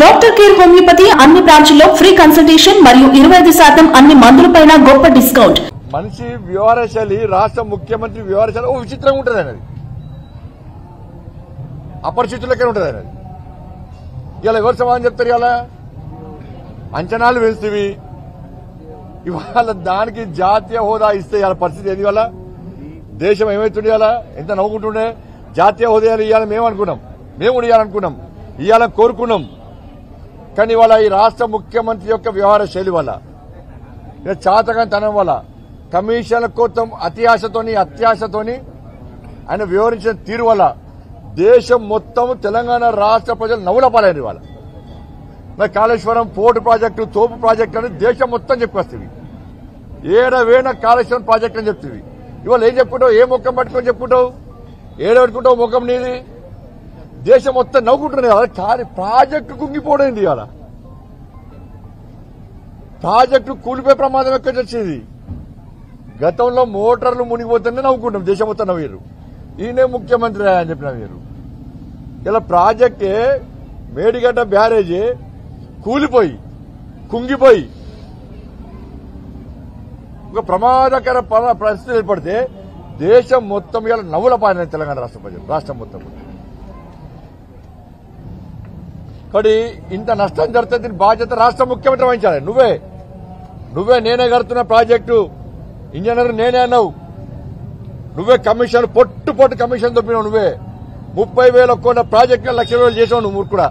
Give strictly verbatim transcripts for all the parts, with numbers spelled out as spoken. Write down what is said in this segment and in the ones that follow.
Doctor care homeopathy అన్ని బ్రాంచ్ల్లో free consultation మరియు ఇరవై ఐదు శాతం అన్ని మందులపైన గొప్ప డిస్కౌంట్. మనిషి వ్యవహారశైలి రాష్ట్ర ముఖ్యమంత్రి వ్యవహారశైలి ఓ విచిత్రంగా ఉంటుంది అనేది అపరిచితులకే ఉంటుంది అనేది. ఇలా ఎవరు సమాధానం చెప్తారు? ఇలా అంచనాలు వేస్తేవి ఇవాళ దానికి జాతీయ హోదా ఇస్తే ఇవాళ పరిస్థితి ఏది? వల్ల దేశం ఏమవుతుంది? ఇలా ఎంత నవ్వుకుంటుండే జాతీయ హోదా ఇవ్వాలని మేము అనుకున్నాం, మేము కూడా ఇవ్వాలనుకున్నాం, ఇవ్వాలని కోరుకున్నాం. కానీ ఇవాళ ఈ రాష్ట్ర ముఖ్యమంత్రి యొక్క వ్యవహార శైలి వల్ల, చాతకంతనం వల్ల, కమిషన్ల కోసం అత్యాశతోని అత్యాశతోని ఆయన వివరించిన తీరు వల్ల దేశం మొత్తం తెలంగాణ రాష్ట్ర ప్రజలు నవ్వుల పాలైన వాళ్ళ. మరి కాళేశ్వరం పోర్టు ప్రాజెక్టు, తోపు ప్రాజెక్టు అని దేశం మొత్తం చెప్పేస్తుంది. ఏడవేణ కాళేశ్వరం ప్రాజెక్టు అని చెప్తుంది. ఇవాళ ఏం చెప్పుకుంటావు? ఏ ముఖం పట్టుకొని చెప్పుకుంటావు? ఏడబెట్టుకుంటావు ముఖం నీది? దేశం మొత్తం నవ్వుకుంటున్నాయి కదా. కానీ ప్రాజెక్టు కుంగిపోయింది. ఇవాళ ప్రాజెక్టు కూలిపోయే ప్రమాదం ఎక్కడి వచ్చింది? గతంలో మోటార్లు మునిగిపోతుంటే నవ్వుకుంటాం, దేశం మొత్తం నవ్వారు. ఈయనే ముఖ్యమంత్రి అని చెప్పిన మీరు. ఇలా ప్రాజెక్టే మేడిగడ్డ బ్యారేజీ కూలిపోయి కుంగిపోయి ఒక ప్రమాదకర పరిస్థితి ఏర్పడితే దేశం మొత్తం ఇలా నవ్వుల పాలన తెలంగాణ రాష్ట్ర ప్రజలు, రాష్ట్రం మొత్తం. కానీ ఇంత నష్టం జరిగితే దీని బాధ్యత రాష్ట్ర ముఖ్యమంత్రి వహించాలి. నువ్వే నువ్వే నేనే కడుతున్న ప్రాజెక్టు ఇంజనీర్ నేనే అన్నావు. నువ్వే కమిషన్ పొట్టు పొట్టు కమిషన్ దొప్పినావు. నువ్వే ముప్పై వేల కోట్ల ప్రాజెక్టు లక్ష వేలు చేసావు. నువ్వు కూడా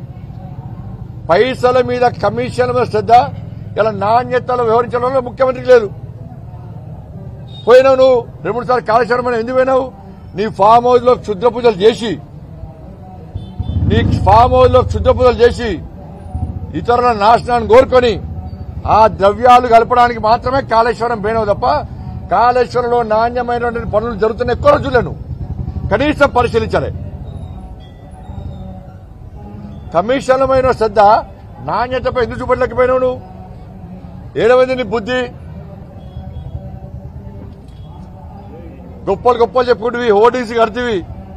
పైసల మీద కమిషన్ మీద శ్రద్ధ, ఇలా నాణ్యతలో వ్యవహరించడంలో ముఖ్యమంత్రికి లేదు. పోయినావు నువ్వు రెండు మూడు సార్లు కాళేశ్వరం అని ఎందుకు పోయినావు? నీ ఫామ్ హౌస్ లో క్షుద్ర పూజలు చేసి నీ ఫామ్ హౌస్ లో క్షుద్ర పూజలు చేసి ఇతరుల నాశనాన్ని కోరుకొని ఆ ద్రవ్యాలు కలపడానికి మాత్రమే కాళేశ్వరం పోయినావు తప్ప కాళేశ్వరంలో నాణ్యమైనటువంటి పనులు జరుగుతున్న ఎక్కువ రోజులను కనీసం పరిశీలించాలి. కమిషన్లమైన శ్రద్ధ నాణ్యతపై ఎందుకు చూపట్లేకపోయినావు? నువ్వు ఏడవైంది నీ బుద్ధి? గొప్పలు గొప్పలు చెప్పుకుంటువి, ఓడీసీ కడుతువి.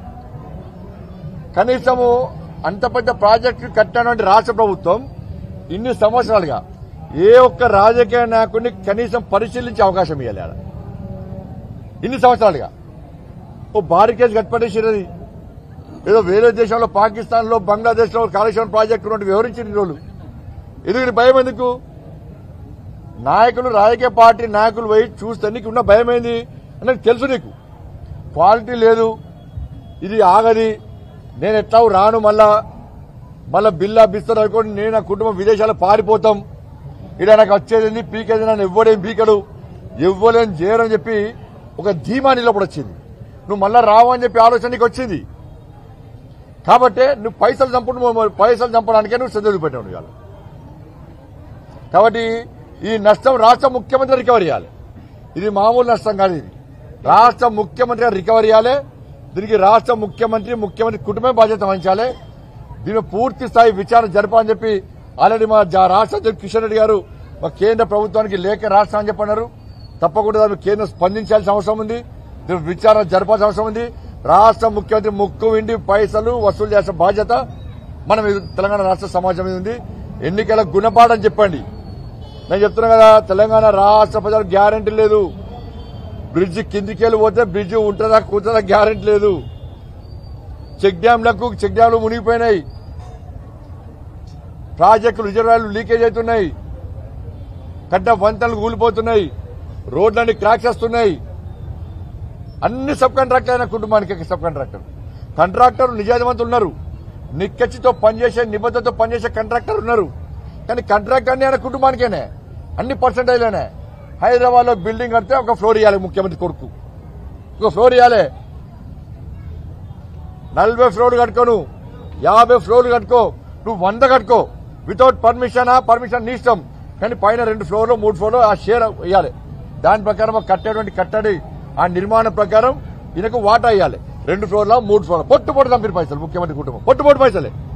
కనీసము అంత పెద్ద ప్రాజెక్టు కట్టినటువంటి రాష్ట్ర ప్రభుత్వం ఇన్ని సంవత్సరాలుగా ఏ ఒక్క రాజకీయ నాయకుడిని కనీసం పరిశీలించే అవకాశం ఇవ్వాలి. ఇన్ని సంవత్సరాలుగా ఓ భారీ కేసు కట్టిపడేసినది. ఏదో వేరే దేశంలో పాకిస్తాన్ లో బంగ్లాదేశ్ లో కాళేశ్వరం ప్రాజెక్టు నుండి వివరించిన రోజులు ఎందుకు భయం? ఎందుకు? నాయకులు రాజకీయ పార్టీ నాయకులు పోయి చూస్తే నీకు ఉన్న భయం ఏంది అని తెలుసు. నీకు క్వాలిటీ లేదు, ఇది ఆగది, నేను ఎట్లా రాను, మళ్ళా మళ్ళా బిల్లా బిస్తారు అనుకోండి, నేను నా కుటుంబం విదేశాలకు పారిపోతాం, ఇక్కడ నాకు వచ్చేది పీకేది, నన్ను ఎవ్వడేం పీకడు, ఎవ్వలేం చేయరని చెప్పి ఒక ధీమా నిలబడి వచ్చింది. నువ్వు మళ్ళా రావు అని చెప్పి ఆలోచన నీకు వచ్చింది. కాబట్టి నువ్వు పైసలు చంపడం పైసలు చంపడానికే నువ్వు శ్రద్ధ చూపెట్టావు ఇవాళ. కాబట్టి ఈ నష్టం రాష్ట్ర ముఖ్యమంత్రి రికవరీ చేయాలి. ఇది మామూలు నష్టం కాదు. ఇది రాష్ట్ర ముఖ్యమంత్రి రికవరీ చేయాలి. దీనికి రాష్ట్ర ముఖ్యమంత్రి ముఖ్యమంత్రి కుటుంబం బాధ్యత వహించాలి. దీని పూర్తి స్థాయి విచారణ జరపాలని చెప్పి ఆల్రెడీ మా రాష్ట్ర అధ్యక్షుడు కిషన్ రెడ్డి గారు మా కేంద్ర ప్రభుత్వానికి లేఖ రాష్ట్రం అని చెప్పన్నారు. తప్పకుండా దాన్ని కేంద్రం స్పందించాల్సిన అవసరం ఉంది. దీని విచారణ జరపాల్సిన అవసరం ఉంది. రాష్ట్ర ముఖ్యమంత్రి ముక్కు విండి పైసలు వసూలు చేసిన బాధ్యత మనం తెలంగాణ రాష్ట్ర సమాజం మీద ఉంది. ఎన్నికల గుణపాఠం చెప్పండి. నేను చెప్తున్నా కదా, తెలంగాణ రాష్ట్ర ప్రజలకు గ్యారెంటీ లేదు. బ్రిడ్జ్ కిందికి వెళ్ళి పోతే బ్రిడ్జ్ ఉంటుందా కూర్చుందా గ్యారెంటీ లేదు. చెక్ డ్యాంలకు చెక్ డ్యాంలు మునిగిపోయినాయి. ప్రాజెక్టులు రిజర్వాయర్లు లీకేజ్ అవుతున్నాయి. కట్ట వంతలు కూలిపోతున్నాయి. రోడ్లన్నీ క్రాక్స్ వస్తున్నాయి. అన్ని సబ్ కాంట్రాక్టర్ అయిన కుటుంబానికి సబ్ కాంట్రాక్టర్ కాంట్రాక్టర్ నిజాధిమంతులు ఉన్నారు. నిక్కచ్చితో పనిచేసే నిబద్ధతతో పనిచేసే కాంట్రాక్టర్ ఉన్నారు. కానీ కాంట్రాక్ట్ అన్ని ఆయన కుటుంబానికేనే, అన్ని పర్సెంటేజ్లోనే. హైదరాబాద్ లో బిల్డింగ్ కడితే ఒక ఫ్లోర్ ఇవ్వాలి ముఖ్యమంత్రి కొడుకు, ఒక ఫ్లోర్ ఇవ్వాలి. నలభై ఫ్లోర్లు కట్టుకోను, యాభై ఫ్లోర్లు కట్టుకో, నువ్వు వంద కట్టుకో, వితౌట్ పర్మిషన్ పర్మిషన్ నీ ఇష్టం. కానీ పైన రెండు ఫ్లోర్లు మూడు ఫ్లోర్లు ఆ షేర్ ఇవ్వాలి. దాని ప్రకారం కట్టేటువంటి కట్టడి ఆ నిర్మాణం ప్రకారం ఈయనకు వాటా ఇవ్వాలి. రెండు ఫ్లోర్ల మూడు ఫ్లోర్ల పొట్టు పొట్టు కంపెనీ పైసలు ముఖ్యమంత్రి కుటుంబం పొట్టు పొట్టు పైసలే.